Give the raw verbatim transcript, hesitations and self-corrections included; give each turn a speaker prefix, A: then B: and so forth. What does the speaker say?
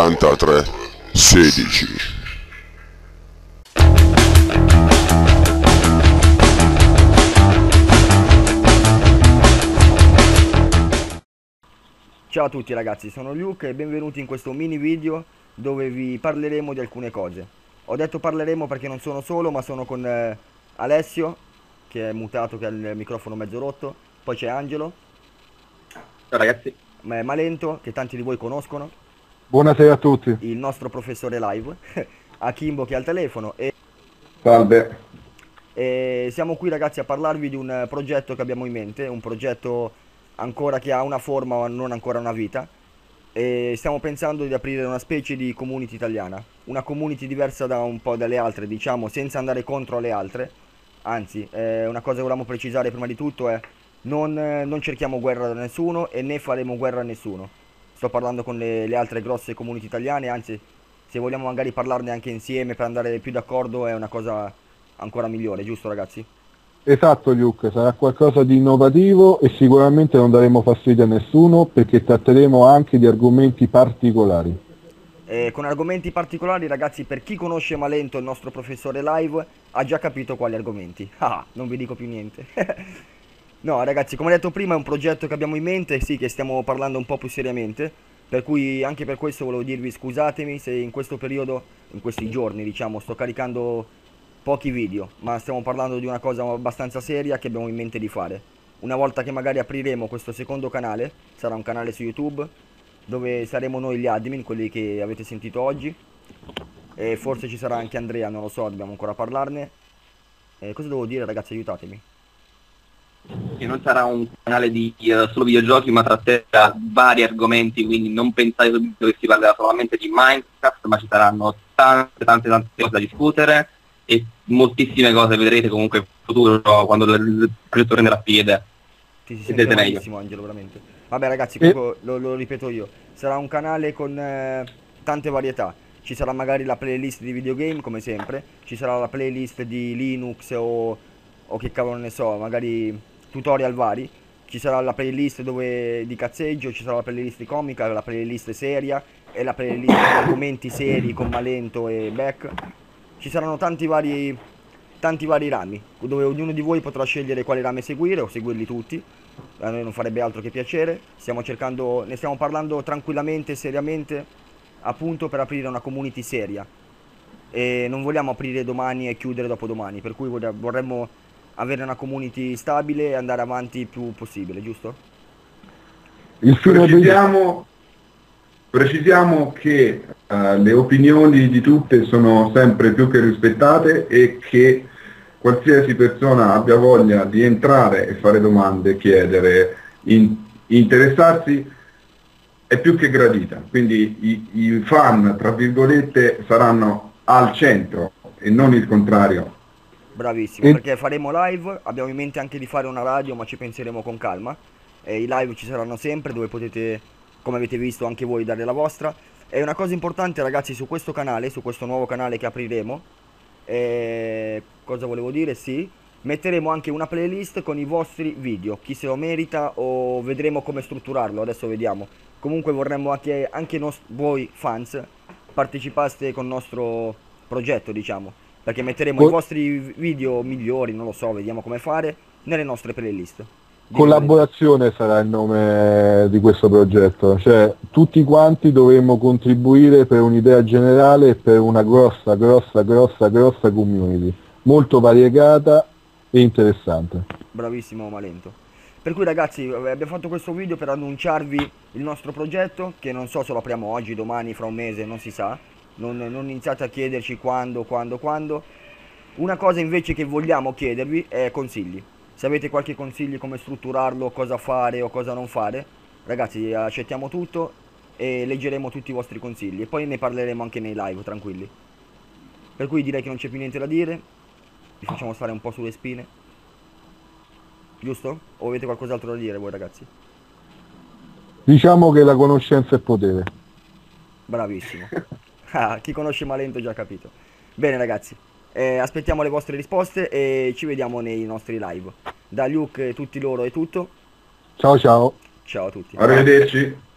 A: quarantatré sedici.
B: Ciao a tutti ragazzi, sono Luke e benvenuti in questo mini video dove vi parleremo di alcune cose. Ho detto parleremo perché non sono solo, ma sono con eh, Alessio, che è mutato, che ha il microfono mezzo rotto. Poi c'è Angelo.
C: Ciao ragazzi.
B: Ma- Malento, che tanti di voi conoscono.
D: Buonasera a tutti.
B: Il nostro professore live. Akimbo che ha il telefono. E,
D: Salve.
B: e siamo qui ragazzi a parlarvi di un eh, progetto che abbiamo in mente. Un progetto ancora che ha una forma ma non ancora una vita. E stiamo pensando di aprire una specie di community italiana, una community diversa da un po' dalle altre, diciamo, senza andare contro le altre. Anzi, eh, una cosa che volevamo precisare prima di tutto è non, eh, non cerchiamo guerra da nessuno e né faremo guerra a nessuno. Sto parlando con le, le altre grosse community italiane, anzi, se vogliamo magari parlarne anche insieme per andare più d'accordo è una cosa ancora migliore, giusto ragazzi?
D: Esatto Luke, sarà qualcosa di innovativo e sicuramente non daremo fastidio a nessuno perché tratteremo anche di argomenti particolari.
B: Eh, con argomenti particolari ragazzi, per chi conosce Malento, il nostro professore live, ha già capito quali argomenti. Ah, non vi dico più niente. No ragazzi, come detto prima è un progetto che abbiamo in mente, sì, che stiamo parlando un po' più seriamente, per cui anche per questo volevo dirvi scusatemi se in questo periodo, in questi giorni diciamo, sto caricando pochi video, ma stiamo parlando di una cosa abbastanza seria che abbiamo in mente di fare. Una volta che magari apriremo questo secondo canale, sarà un canale su YouTube, dove saremo noi gli admin, quelli che avete sentito oggi, e forse ci sarà anche Andrea, non lo so, dobbiamo ancora parlarne. Eh, cosa devo dire ragazzi, aiutatemi.
C: Che non sarà un canale di uh, solo videogiochi, ma tratterà vari argomenti, quindi non pensate subito che si parlerà solamente di Minecraft, ma ci saranno tante tante tante cose da discutere e moltissime cose vedrete comunque in futuro quando il progetto prenderà piede.
B: Ti si sente malissimo Angelo, veramente. Vabbè ragazzi, comunque lo, lo ripeto io, sarà un canale con eh, tante varietà. Ci sarà magari la playlist di videogame come sempre, ci sarà la playlist di Linux o, o che cavolo ne so, magari tutorial vari. Ci sarà la playlist dove di cazzeggio, ci sarà la playlist di comica, la playlist seria e la playlist di argomenti seri con Malento e Beck. Ci saranno tanti vari, tanti vari rami, dove ognuno di voi potrà scegliere quale rame seguire o seguirli tutti. A noi non farebbe altro che piacere. Stiamo cercando, ne stiamo parlando tranquillamente, seriamente, appunto per aprire una community seria. E non vogliamo aprire domani e chiudere dopodomani, per cui vorremmo avere una community stabile e andare avanti il più possibile, giusto?
E: Il precisiamo, precisiamo che uh, le opinioni di tutte sono sempre più che rispettate e che qualsiasi persona abbia voglia di entrare e fare domande, chiedere, in, interessarsi è più che gradita. Quindi i, i fan, tra virgolette, saranno al centro e non il contrario.
B: Bravissimo, e... perché faremo live, abbiamo in mente anche di fare una radio, ma ci penseremo con calma. E i live ci saranno sempre, dove potete, come avete visto, anche voi dare la vostra. E una cosa importante ragazzi, su questo canale, su questo nuovo canale che apriremo, eh, cosa volevo dire? Sì, metteremo anche una playlist con i vostri video, chi se lo merita o vedremo come strutturarlo, adesso vediamo. Comunque vorremmo anche, anche voi fans partecipaste con il nostro progetto, diciamo, perché metteremo oh. i vostri video migliori, non lo so, vediamo come fare, nelle nostre playlist.
D: Collaborazione sarà il nome di questo progetto, cioè tutti quanti dovremmo contribuire per un'idea generale e per una grossa, grossa, grossa, grossa community, molto variegata e interessante.
B: Bravissimo Malento. Per cui ragazzi abbiamo fatto questo video per annunciarvi il nostro progetto, che non so se lo apriamo oggi, domani, fra un mese, non si sa. Non, non iniziate a chiederci quando, quando, quando. Una cosa invece che vogliamo chiedervi è consigli. Se avete qualche consiglio come strutturarlo, cosa fare o cosa non fare, ragazzi accettiamo tutto e leggeremo tutti i vostri consigli e poi ne parleremo anche nei live, tranquilli. Per cui direi che non c'è più niente da dire, vi facciamo stare un po' sulle spine, giusto? O avete qualcos'altro da dire voi ragazzi?
D: Diciamo che la conoscenza è potere.
B: Bravissimo. Ah, chi conosce Malento già ha capito. Bene ragazzi, eh, aspettiamo le vostre risposte e ci vediamo nei nostri live. Da Luke, tutti loro è tutto.
D: Ciao ciao.
B: Ciao a tutti.
E: Arrivederci.